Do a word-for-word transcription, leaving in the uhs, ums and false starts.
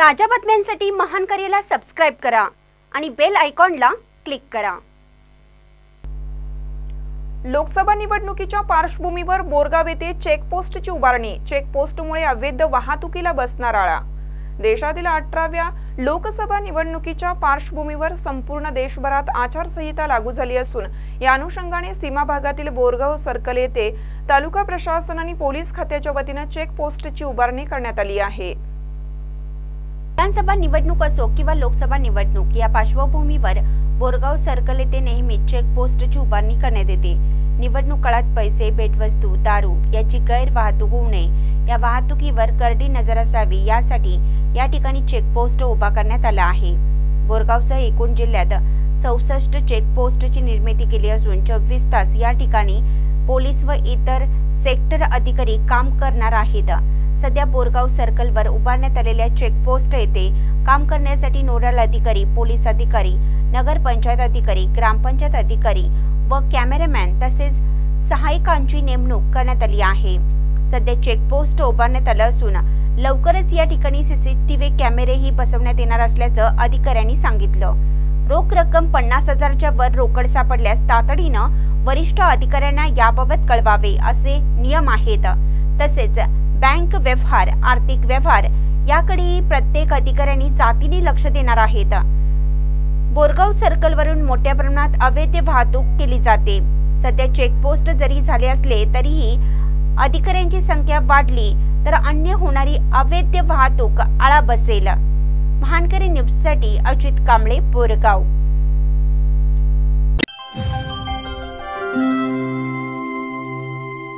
ताज्या बातम्यांसाठी महान करेला सबस्क्राइब करा आणि बेल आयकॉनला क्लिक करा। लोकसभा निवडणुकीच्या पार्श्वभूमीवर बोरगाव येथे चेकपोस्टची उभारणी। चेकपोस्टमुळे अवैध वाहतुकीला बसणार आळा। देशातील अठराव्या लोकसभा निवडणुकीच्या पार्श्वभूमीवर संपूर्ण देशभरात आचारसंहिता लागू झाली असून या अनुषंगाने सीमा भागातील बोरगाव सर्कल येथे तालुका प्रशासन आणि पोलीस खात्याच्या वतीने चेकपोस्टची उभारणी करण्यात आली आहे। विधानसभा निवडणूक असो किंवा लोकसभा निवडणूक या पार्श्वभूमीवर बोरगाव सर्कल येथे नेहमी चेकपोस्टची उभारणी करण्यात येते। निवडणूक काळात पैसे, भेटवस्तू, दारू याची गैरवाहतूक होऊ नये, या वाहतुकीवर करडी नजर असावी यासाठी या ठिकाणी चेकपोस्ट उभा करण्यात आला आहे। बोरगावसह एकूण जिल्ह्यात चौसष्ट चेकपोस्टची निर्मिती केली असून चोवीस तास या ठिकाणी पोलीस व इतर सेक्टर अधिकारी काम करणार आहेत। सध्या बोरगाव सर्कलवर उभारण्यात आलेल्या चेकपोस्ट येथे काम करण्यासाठी नोडल अधिकारी, पोलीस अधिकारी, नगर पंचायत अधिकारी, ग्रामपंचायत अधिकारी व कॅमेरामॅन तसेच सहाय्यकांची नेमणूक करण्यात आली आहे। सध्या चेकपोस्ट उभारण्यात आलं असून लवकरच या ठिकाणी सीसीटीव्ही कॅमेरेही बसवण्यात येणार असल्याचं अधिकाऱ्यांनी सांगितलं। रोख रक्कम पन्नास हजारच्या वर रोकड सापडल्यास तातडीनं वरिष्ठ अधिकाऱ्यांना याबाबत कळवावे असे नियम आहेत। तसेच बँक व्यवहार, आर्थिक व्यवहार याकडेही प्रत्येक अधिकाऱ्यांनी जातीने लक्ष देणार आहेत। बोरगाव सर्कलवरून मोठ्या प्रमाणात अवैध वाहतूक केली जाते। सध्या चेकपोस्ट जरी झाले असले तरीही अधिकाऱ्यांची संख्या वाढली तर अन्य होणारी अवैध वाहतूक आळा बसेल। महानकरी न्यूजसाठी अजित कांबळे, बोरगाव।